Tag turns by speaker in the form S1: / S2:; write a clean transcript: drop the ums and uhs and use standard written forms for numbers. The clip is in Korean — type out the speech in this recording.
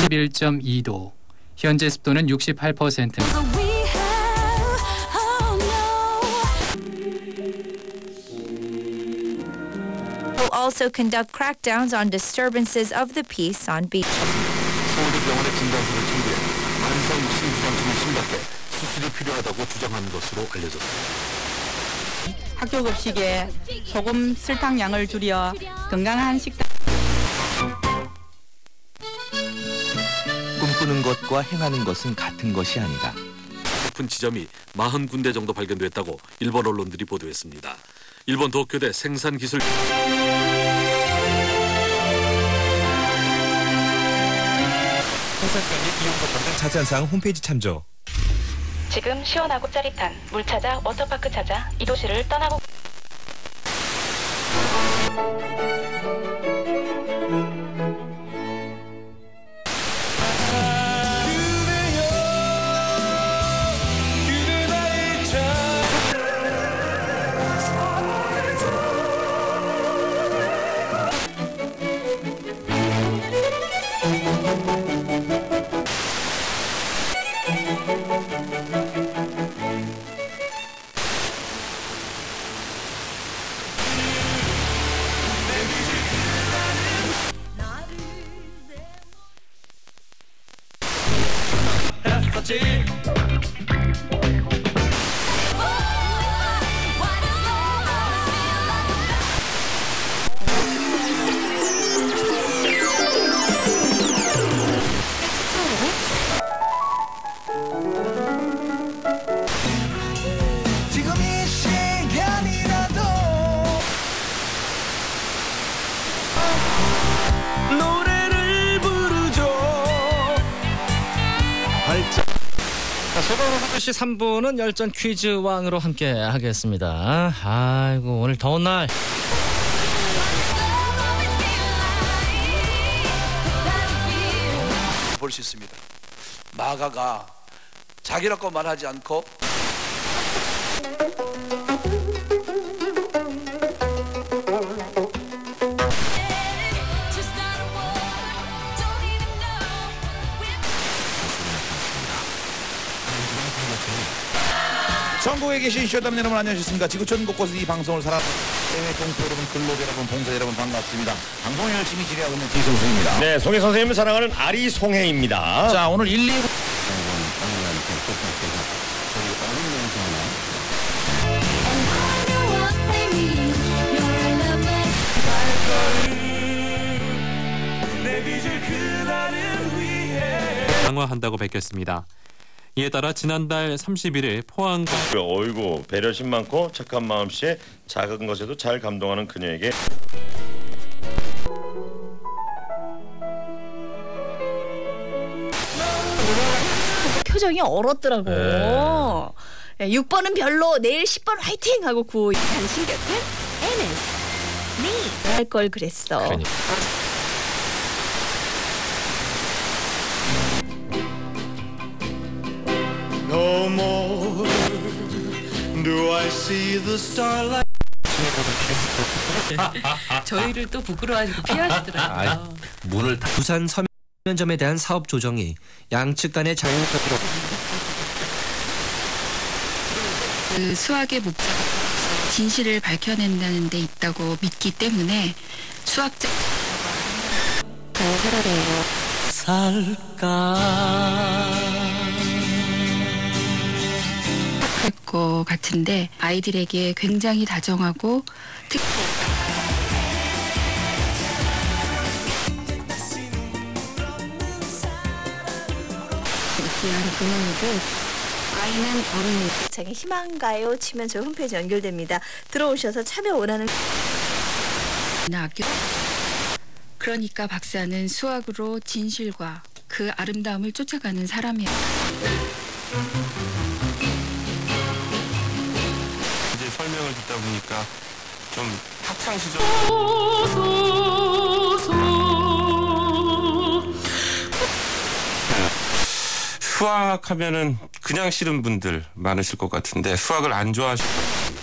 S1: 31.2도, 현재 습도는 68%.
S2: Will also conduct crackdowns on disturbances of the peace on beaches.
S3: 서울대 병원의 진단서를 청구해 만성 심부상증을 심각해 수술이 필요하다고 주장한 것으로 알려졌습니다.
S4: 학교 급식에 소금, 설탕 양을 줄여 건강한 식단.
S5: 꿈꾸는 것과 행하는 것은 같은 것이 아니다.
S3: 높은 지점이 40군데 정도 발견됐다고 일본 언론들이 보도했습니다. 일본 도쿄대 생산기술
S5: 자세한 사항 홈페이지 참조.
S6: 지금 시원하고 짜릿한 물 찾아 워터파크 찾아 이 도시를 떠나고.
S7: 지금 이 시간이라도 노래를 부르죠.
S8: 소방으로 8시 3분은 열전 퀴즈 왕으로 함께 하겠습니다. 아이고, 오늘 더운 날.
S7: 볼 수 있습니다. 마가가 자기라고 말하지 않고
S9: 전국에 계신 쇼담 여러분 안녕하셨습니까? 지구촌 곳곳에서 이 방송을 해외 동포 여러분, 근로자 여러분, 봉사 여러분 반갑습니다. 방송을 열심히 진행하고 있는 기성수입니다.
S10: 네, 송혜 선생님을 사랑하는 아리송혜입니다.
S9: 자, 오늘 1, 2부
S11: 강화한다고 밝혔습니다. 이에 따라 지난달 31일 포항과
S10: 어이구, 배려심 많고 착한 마음씨에 작은 것에도 잘 감동하는 그녀에게
S12: 표정이 얼었더라고. 네. 6번은 별로, 내일 10번 화이팅 하고 당신 곁에 NS 네 할 걸 그랬어.
S8: 그러니까.
S7: No more do I see the starlight.
S13: 저희를 또 부끄러워하시고 피하시더라고요.
S5: 문을 부산 서면점에 대한 사업 조정이 양측 간의 자유롭도록
S13: 그 수학의 목적 진실을 밝혀낸다는 데 있다고 믿기 때문에 수학자 잘 살아내요.
S7: 살까
S13: 할 것 같은데 아이들에게 굉장히 다정하고 특히
S12: 아이는 어른이 창에 희망가요 치면 저 홈페이지 연결됩니다. 들어오셔서 참여 원하는
S13: 학교. 그러니까 박사는 수학으로 진실과 그 아름다움을 쫓아가는 사람이에요.
S11: 이제 설명을 듣다 보니까 좀 학창 시절 수학하면은 그냥 싫은 분들 많으실 것 같은데 수학을 안 좋아하실 것 같아요.